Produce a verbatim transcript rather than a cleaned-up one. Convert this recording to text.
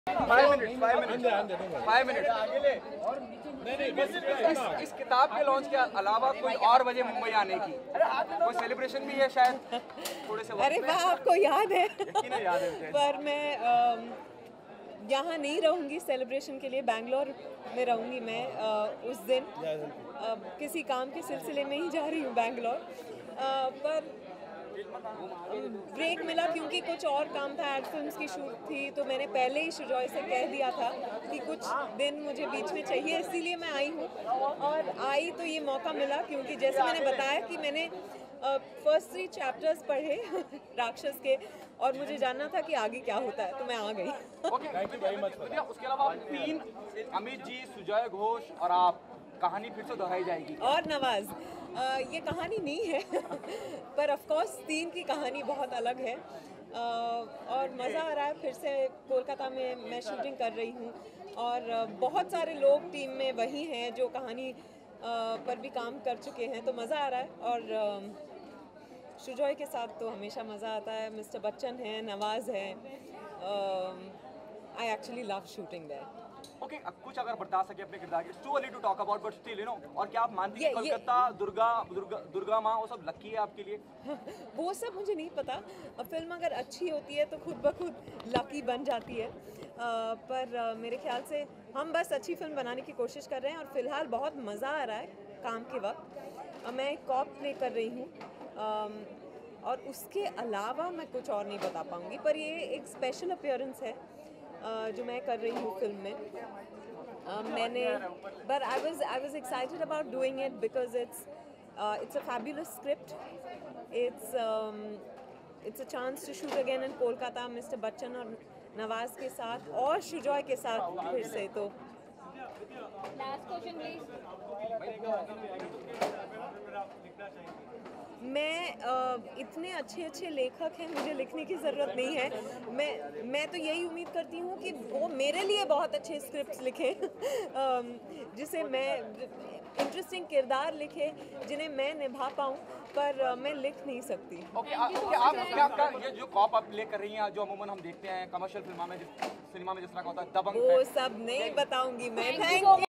Five minute five minute five minute इस, इस किताब के लॉन्च के अलावा कोई और वजह मुंबई आने की? कोई सेलिब्रेशन भी है शायद? थोड़े से अरे वाह, आपको याद है। याद है पर मैं यहाँ नहीं रहूँगी सेलिब्रेशन के लिए, बैंगलोर में रहूँगी मैं। आ, उस दिन आ, किसी काम के सिलसिले में ही जा रही हूँ बैंगलोर, पर ब्रेक मिला क्योंकि कुछ और काम था, एड फिल्म्स की शूट थी, तो मैंने पहले ही शुजॉय से कह दिया था कि कुछ दिन मुझे बीच में चाहिए, इसीलिए मैं आई हूँ। और आई तो ये मौका मिला क्योंकि जैसे मैंने बताया कि मैंने फर्स्ट थ्री चैप्टर्स पढ़े राक्षस के, और मुझे जानना था कि आगे क्या होता है, तो मैं आ गई। Thank you very much. उसके अलावा तीन, अमित जी, सुजॉय घोष और आप, कहानी फिर से दोहराई जाएगी? और नवाज, आ, ये कहानी नहीं है पर ऑफ कोर्स तीन की कहानी बहुत अलग है, आ, और मज़ा आ रहा है। फिर से कोलकाता में मैं शूटिंग कर रही हूँ और बहुत सारे लोग टीम में वही हैं जो कहानी आ, पर भी काम कर चुके हैं, तो मज़ा आ रहा है। और शुजॉय के साथ तो हमेशा मज़ा आता है। मिस्टर बच्चन है, नवाज है, I actually love shooting there. Okay, अब कुछ अगर बता सके अपने किरदार के, too early to talk about but still you know, और क्या आप मानती हैं कोलकाता दुर्गा दुर्गा दुर्गा माँ वो सब लकी है आपके लिए? वो सब मुझे नहीं पता। फिल्म अगर अच्छी होती है तो खुद ब खुद लकी बन जाती है, आ, पर आ, मेरे ख्याल से हम बस अच्छी फिल्म बनाने की कोशिश कर रहे हैं और फिलहाल बहुत मज़ा आ रहा है काम के वक्त। आ, मैं कॉप प्ले कर रही हूँ और उसके अलावा मैं कुछ और नहीं बता पाऊँगी, पर ये एक स्पेशल अपीयरेंस है Uh, जो मैं कर रही हूँ फिल्म में। uh, मैंने but I was I was excited about doing it because it's uh, it's a fabulous script. It's um, it's a chance to shoot again in Kolkata, mister Bachchan और नवाज के साथ और शुजॉय के साथ फिर से। तो Last question please. मैं uh, इतने अच्छे अच्छे लेखक हैं, मुझे लिखने की ज़रूरत नहीं है। मैं मैं तो यही उम्मीद करती हूँ कि वो मेरे लिए बहुत अच्छे स्क्रिप्ट्स लिखें जिसे मैं इंटरेस्टिंग किरदार लिखे जिन्हें मैं निभा पाऊँ, पर uh, मैं लिख नहीं सकती। ओके, आप क्या क्या ये जो कॉप आप प्ले कर रही हैं, जो अमूमन हम देखते हैं कमर्शियल फिल्मों में, सिनेमा में जिस तरह का होता है, दबंग, वो सब नहीं बताऊँगी मैं। Thank you.